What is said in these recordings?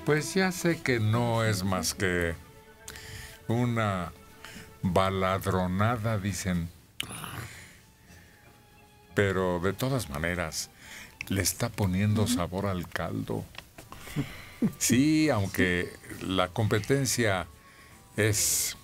Pues ya sé que no es más que una baladronada, dicen, pero de todas maneras le está poniendo sabor al caldo. Sí, aunque la competencia es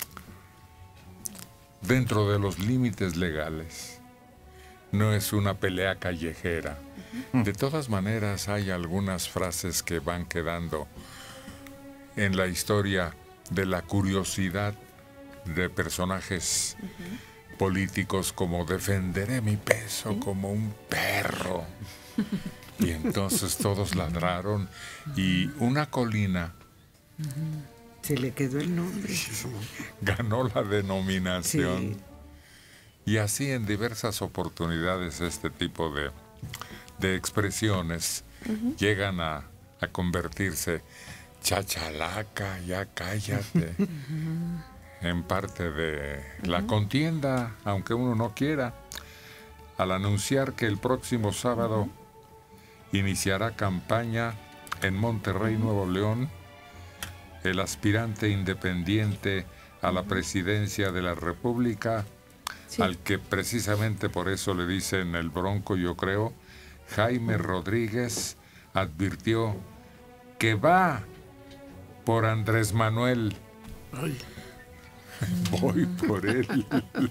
dentro de los límites legales, no es una pelea callejera. De todas maneras, hay algunas frases que van quedando en la historia de la curiosidad de personajes políticos, como defenderé mi peso como un perro. Y entonces todos ladraron y una colina se le quedó el nombre. ganó la denominación. Sí. Y así en diversas oportunidades este tipo de expresiones llegan a convertirse, chachalaca, ya cállate, en parte de la contienda, aunque uno no quiera, al anunciar que el próximo sábado iniciará campaña en Monterrey, Nuevo León, el aspirante independiente a la presidencia de la República, al que precisamente por eso le dicen el Bronco, yo creo, Jaime Rodríguez, advirtió que va por Andrés Manuel. Ay. Voy por él.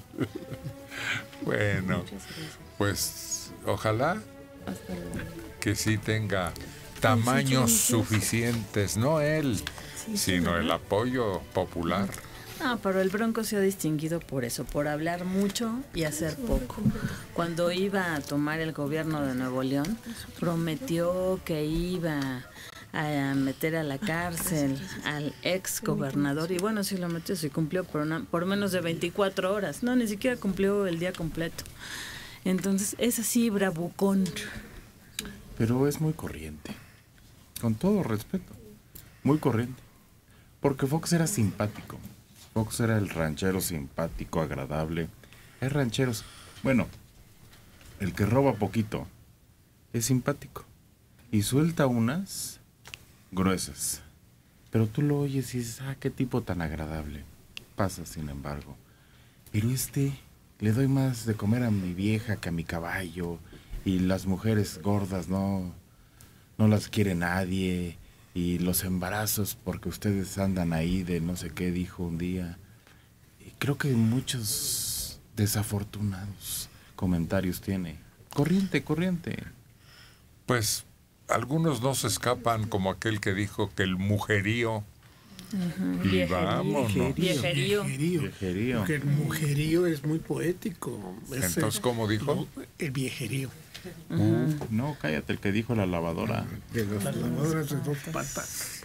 Bueno, pues ojalá que sí tenga tamaños suficientes, no él, sino el apoyo popular. No, pero el Bronco se ha distinguido por eso, por hablar mucho y hacer poco. Cuando iba a tomar el gobierno de Nuevo León, prometió que iba a meter a la cárcel al ex gobernador, y bueno, sí lo metió, sí cumplió por menos de 24 horas. No, ni siquiera cumplió el día completo. Entonces, es así, bravucón. Pero es muy corriente, con todo respeto, muy corriente. Porque Fox era simpático. Fox era el ranchero simpático, agradable. Hay rancheros, bueno, el que roba poquito es simpático y suelta unas gruesas, pero tú lo oyes y dices, qué tipo tan agradable. Pasa, sin embargo. Pero le doy más de comer a mi vieja que a mi caballo, y las mujeres gordas no las quiere nadie, y los embarazos porque ustedes andan ahí de no sé qué, dijo un día. Y creo que muchos desafortunados comentarios tiene. Corriente. Pues algunos no se escapan, como aquel que dijo que el mujerío. Y vámonos. Viejerío. Porque el mujerío es muy poético. Entonces, ¿cómo dijo? El viejerío. No, cállate, el que dijo la lavadora. Las lavadoras de dos patas.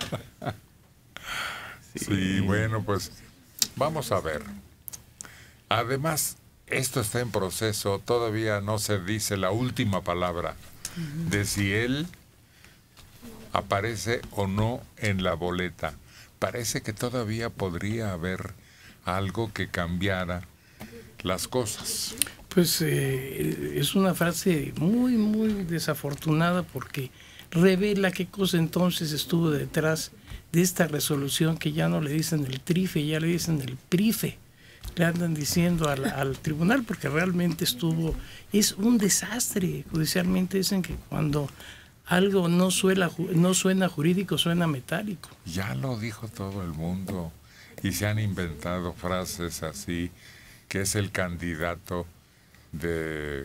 Sí, bueno, pues vamos a ver. Además, esto está en proceso, todavía no se dice la última palabra de si él aparece o no en la boleta. Parece que todavía podría haber algo que cambiara las cosas. Pues es una frase muy, muy desafortunada, porque revela qué cosa entonces estuvo detrás de esta resolución, que ya no le dicen el trife, ya le dicen el prife. Le andan diciendo al tribunal, porque realmente es un desastre. Judicialmente dicen que cuando algo no suena jurídico, suena metálico. Ya lo dijo todo el mundo y se han inventado frases así, que es el candidato del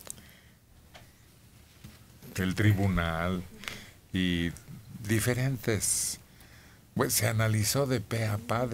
tribunal y diferentes. Pues se analizó de pe a pa,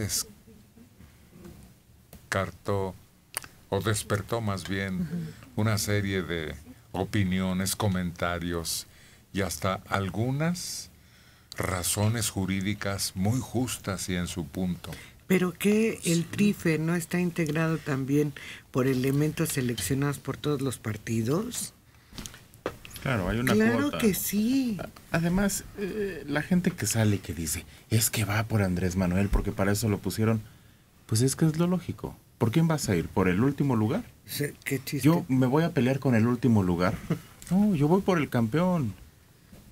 descartó o despertó más bien una serie de opiniones, comentarios y hasta algunas razones jurídicas muy justas y en su punto. Pero que el trife no está integrado también por elementos seleccionados por todos los partidos. Claro, hay una Claro cuota. que sí. Además, la gente que sale y que dice, es que va por Andrés Manuel porque para eso lo pusieron, pues es que es lo lógico. ¿Por quién vas a ir? ¿Por el último lugar? Qué chiste. Yo me voy a pelear con el último lugar. No, yo voy por el campeón.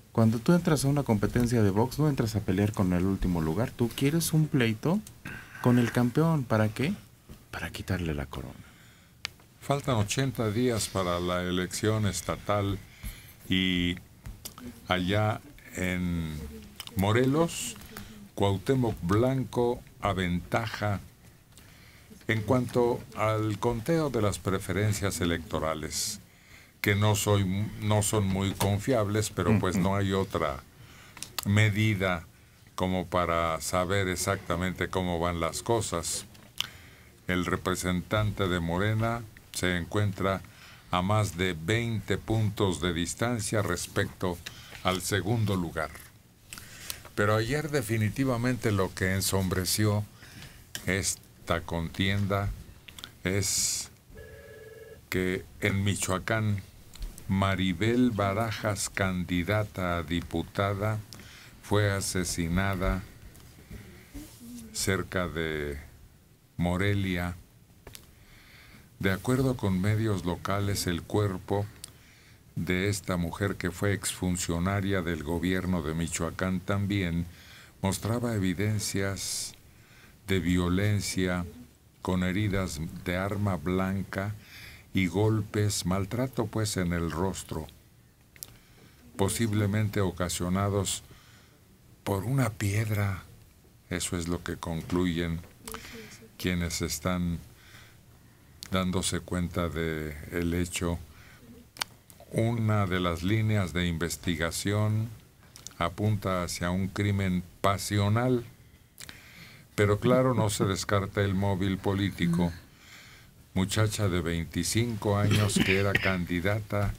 Cuando tú entras a una competencia de box, no entras a pelear con el último lugar. Tú quieres un pleito con el campeón. ¿Para qué? Para quitarle la corona. Faltan 80 días para la elección estatal y allá en Morelos, Cuauhtémoc Blanco aventaja en cuanto al conteo de las preferencias electorales, que no son muy confiables, pero pues no hay otra medida como para saber exactamente cómo van las cosas. El representante de Morena se encuentra a más de 20 puntos de distancia respecto al segundo lugar. Pero ayer definitivamente lo que ensombreció esta contienda es que en Michoacán Maribel Barajas, candidata a diputada, fue asesinada cerca de Morelia. De acuerdo con medios locales, el cuerpo de esta mujer, que fue exfuncionaria del gobierno de Michoacán también, mostraba evidencias de violencia con heridas de arma blanca y golpes, maltrato pues en el rostro, posiblemente ocasionados por una piedra. Eso es lo que concluyen quienes están dándose cuenta del hecho. Una de las líneas de investigación apunta hacia un crimen pasional, pero claro, no se descarta el móvil político. Muchacha de 25 años que era candidata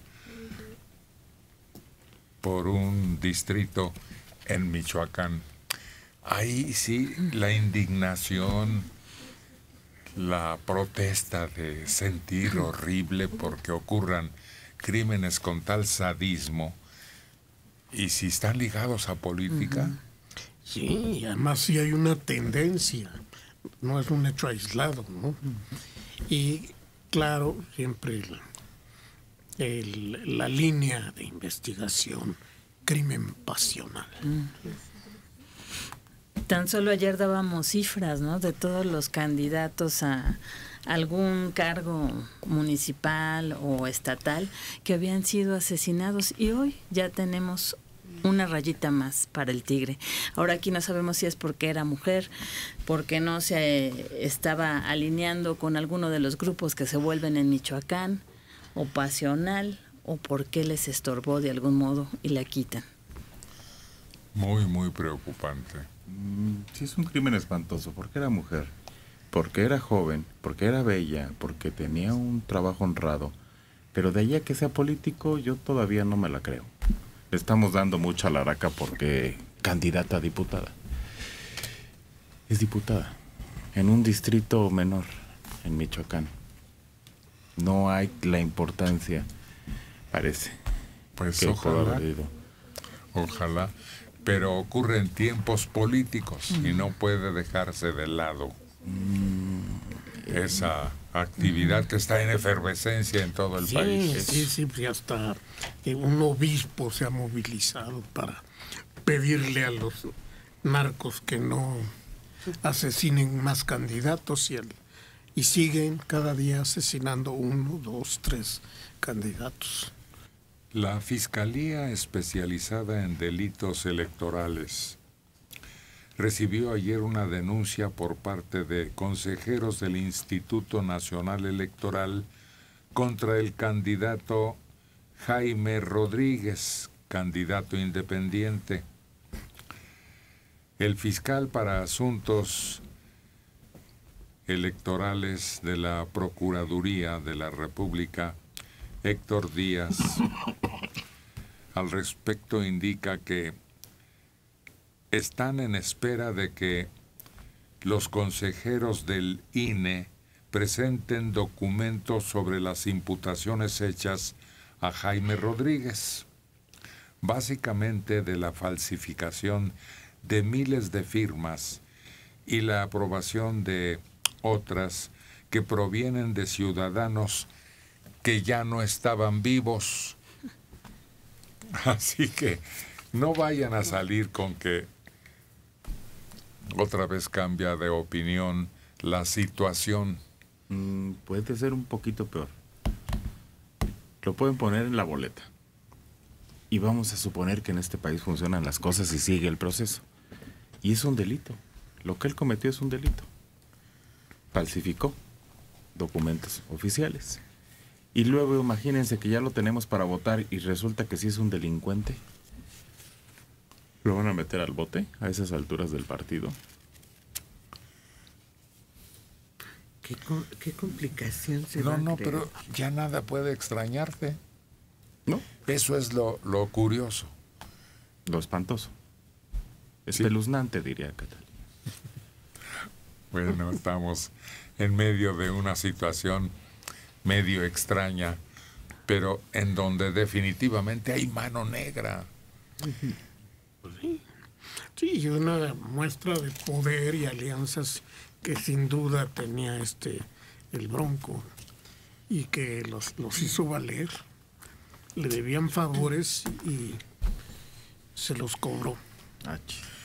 por un distrito en Michoacán. Ahí sí, la indignación, la protesta de sentir horrible porque ocurran crímenes con tal sadismo, y si están ligados a política. Sí, además sí hay una tendencia, no es un hecho aislado, ¿no? Y claro, siempre la línea de investigación, crimen pasional. Tan solo ayer dábamos cifras, ¿no?, de todos los candidatos a algún cargo municipal o estatal que habían sido asesinados, y hoy ya tenemos una rayita más para el tigre. Ahora aquí no sabemos si es porque era mujer, porque no se estaba alineando con alguno de los grupos que se vuelven en Michoacán, o pasional, o porque les estorbó de algún modo y la quitan. Muy, muy preocupante. Sí, es un crimen espantoso, porque era mujer, porque era joven, porque era bella, porque tenía un trabajo honrado, pero de ahí a que sea político yo todavía no me la creo. Le estamos dando mucha laraca porque candidata a diputada. Es diputada en un distrito menor en Michoacán. No hay la importancia, parece. Pues que ojalá, ojalá, pero ocurre en tiempos políticos y no puede dejarse de lado esa actividad que está en efervescencia en todo el país. Sí, hasta un obispo se ha movilizado para pedirle a los narcos que no asesinen más candidatos, y siguen cada día asesinando 1, 2, 3 candidatos. La Fiscalía Especializada en Delitos Electorales recibió ayer una denuncia por parte de consejeros del Instituto Nacional Electoral contra el candidato Jaime Rodríguez, candidato independiente. El fiscal para asuntos electorales de la Procuraduría de la República, Héctor Díaz, al respecto indica que están en espera de que los consejeros del INE presenten documentos sobre las imputaciones hechas a Jaime Rodríguez, básicamente de la falsificación de miles de firmas y la aprobación de otras que provienen de ciudadanos que ya no estaban vivos. Así que No vayan a salir con que otra vez cambia de opinión la situación. Puede ser un poquito peor. Lo pueden poner en la boleta. Y vamos a suponer que en este país funcionan las cosas y sigue el proceso. Y es un delito. Lo que él cometió es un delito. Falsificó documentos oficiales. Y luego imagínense que ya lo tenemos para votar y resulta que sí es un delincuente. ¿Lo van a meter al bote a esas alturas del partido? ¿Qué complicación se va a crear? Pero ya nada puede extrañarte. ¿No? Eso es lo curioso. Lo espantoso. Sí. Espeluznante, diría Catalina. Bueno, estamos en medio de una situación medio extraña, pero en donde definitivamente hay mano negra. Pues sí. Sí, y una muestra de poder y alianzas que sin duda tenía el Bronco y que los hizo valer. Le debían favores y se los cobró. Ach.